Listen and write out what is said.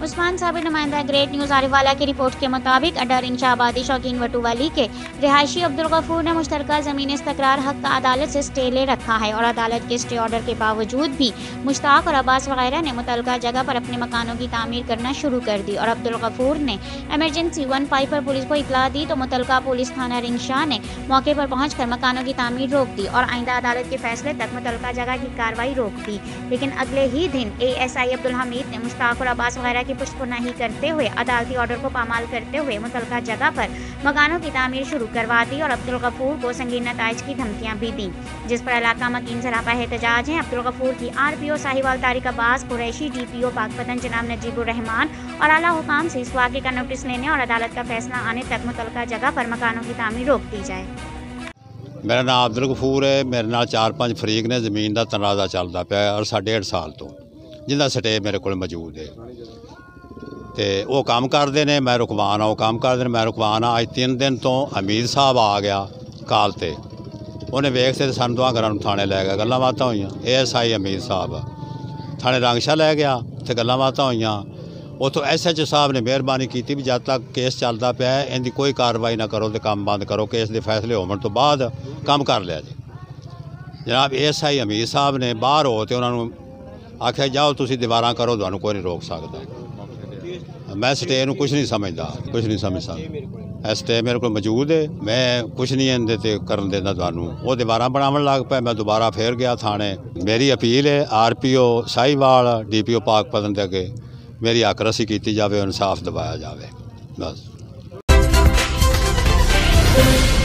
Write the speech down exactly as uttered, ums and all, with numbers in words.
उस्मान साबिर नुमाइंदा great news Arifwala की report के मुताबिक अड्डा रिंग शाहबादी शौकीन वटूवाली के रिहायशी अब्दुल गफूर ने मुश्तरका ज़मीन इस्तकरार हक का अदालत से स्टे ले रखा है और अदालत के स्टे ऑर्डर के बावजूद भी मुश्ताक और अब्बास वगैरह ने मुतल्लिका जगह पर अपने मकानों की तामीर करना शुरू कर दी और अब्दुल गफूर ने एमरजेंसी वन फाइव पर पुलिस को इतला दी तो मुतल्लिका पुलिस थाना रिंग शाह ने मौके पर पहुंचकर मकानों की तामीर रोक दी और आइंदा अदालत के फैसले तक मुतल्लिका जगह की कार्रवाई रोक दी। लेकिन अगले ही दिन एएसआई अब्दुल हमीद ने मुश्ताक और अब्बास वगैरह की पुष्टपुनाही करते हुए अदालती ऑर्डर को पामाल करते हुए मुतल्लिका जगह पर मकानों की तामीर शुरू करवा दी और अब्दुल गफूर को संगीन नताइज की धमकियां भी दी, जिस पर इलाका मकीन सरापा एहतजाज हैं। अब्दुल गफूर की आरपीओ साहिवाल तारिक अब्बास, कुरैशी डीपीओ पाकपतन जनाब नजीबुर रहमान और आला हुकाम से इस वाक़े का नोटिस लेने और अदालत का फैसला आने तक मुतल्लिका जगह पर मकानों की तामीर रोक दी जाए। मेरा नाम अब्दुल गफूर है। मेरे नाल चार पाँच फरीक ने जमीन का तनाज़ा चलता पाया और साढ़े डेढ़ साल तो जिंदा स्टे मेरे को मौजूद है तो वो काम करते हैं, मैं रुकवान हाँ। वो काम करते हैं, मैं रुकवान हाँ। अज तीन दिन तो हमीद साहब आ गया काल ते, उन्हें वेखते सन दुआ घर थाने लै गया, गल्लां बातां होईयां। ए एस आई हमीद साहब थाने रंगशाह लै गया तो गल्लां बातां होईयां। उतों एस एच ओ साहब ने मेहरबानी की भी जब तक केस चलता पाया इनकी कोई कार्रवाई ना करो तो काम बंद करो, केस के फैसले होने तो बाद काम कर लिया जी। जनाब एस आई हमीद साहब ने बाहर हो तो उन्होंने आख्या जाओ तुसी दीवारां करो, तुहानूं कोई नहीं रोक सकता। मैं स्टे नूं कुछ नहीं समझदा, कुछ नहीं समझ सकता। स्टे मेरे को मौजूद है, मैं कुछ नहीं इहदे ते करन देंदा तुहानूं। वो दीवारां बनावन लग पाए, मैं दोबारा फिर गया थाने। मेरी अपील है R P O Sahiwal D P O Pakpattan दे अगे मेरी हकरसी की जाए, इंसाफ दबाया जाए बस।